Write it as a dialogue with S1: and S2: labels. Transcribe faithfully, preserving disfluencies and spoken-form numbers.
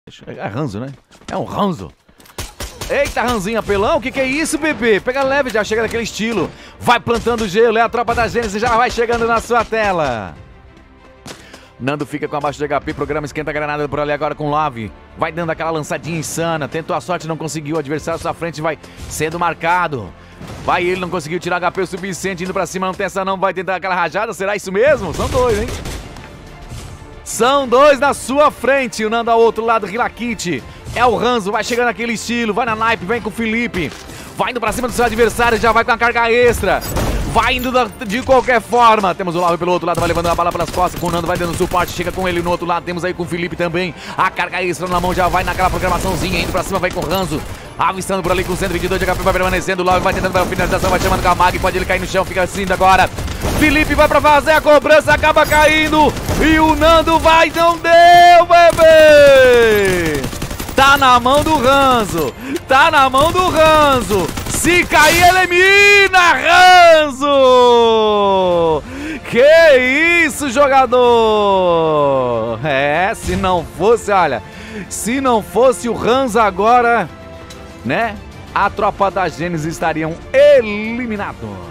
S1: É ranzo, né? É um ranzo. Eita, ranzinho apelão, o que que é isso, bebê? Pega leve, já chega daquele estilo. Vai plantando gelo, é a tropa da Gênesis, já vai chegando na sua tela. Nando fica com abaixo de H P, programa esquenta a granada por ali agora com Love. Vai dando aquela lançadinha insana, tentou a sorte, não conseguiu, o adversário à sua frente vai sendo marcado. Vai ele, não conseguiu tirar H P o suficiente, indo pra cima, não tem essa não, vai tentar aquela rajada, será isso mesmo? São dois, hein? São dois na sua frente, o Nando ao outro lado, Rilakit. É o Ranzo, vai chegando naquele estilo, vai na naipe, vem com o Felipe. Vai indo pra cima do seu adversário, já vai com a carga extra. Vai indo da, de qualquer forma. Temos o Love pelo outro lado, vai levando a bala pelas costas. Com o Nando vai dando suporte, chega com ele no outro lado. Temos aí com o Felipe também. A carga extra na mão, já vai naquela programaçãozinha. Indo pra cima, vai com o Ranzo. Avistando por ali com cento e vinte e dois de H P, vai permanecendo. O Love vai tentando a finalização, vai chamando com a Mag. Pode ele cair no chão, fica assim agora. Felipe vai pra fazer a cobrança, acaba caindo. E o Nando vai, não deu, bebê! Tá na mão do Ranzo. Tá na mão do Ranzo. Se cair, elimina, Ranzo! Que isso, jogador! É, se não fosse, olha, se não fosse o Ranzo agora, né? A tropa da Gênesis estariam eliminados.